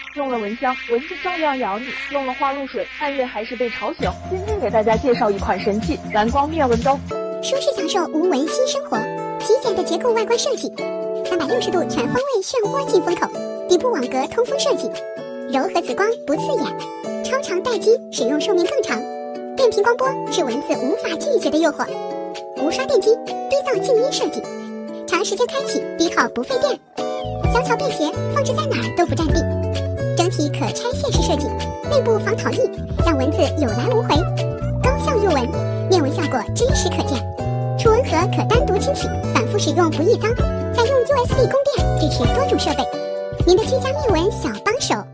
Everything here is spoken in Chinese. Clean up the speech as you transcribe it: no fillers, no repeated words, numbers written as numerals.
用了蚊香，蚊子照样咬你；用了花露水，暗夜还是被吵醒。今天给大家介绍一款神器——蓝光灭蚊刀。 舒适享受无蚊新生活，极简的结构外观设计，360度全方位漩涡进风口，底部网格通风设计，柔和紫光不刺眼，超长待机使用寿命更长，变频光波是蚊子无法拒绝的诱惑，无刷电机低噪静音设计，长时间开启低耗不费电，小巧便携，放置在哪儿都不占地，整体可拆卸式设计，内部防讨液，让蚊子有来无回，高效诱蚊，灭蚊效果真实可见。除蚊盒可单独清取，反复使用不易脏，采用 USB 供电，支持多种设备，您的居家灭蚊小帮手。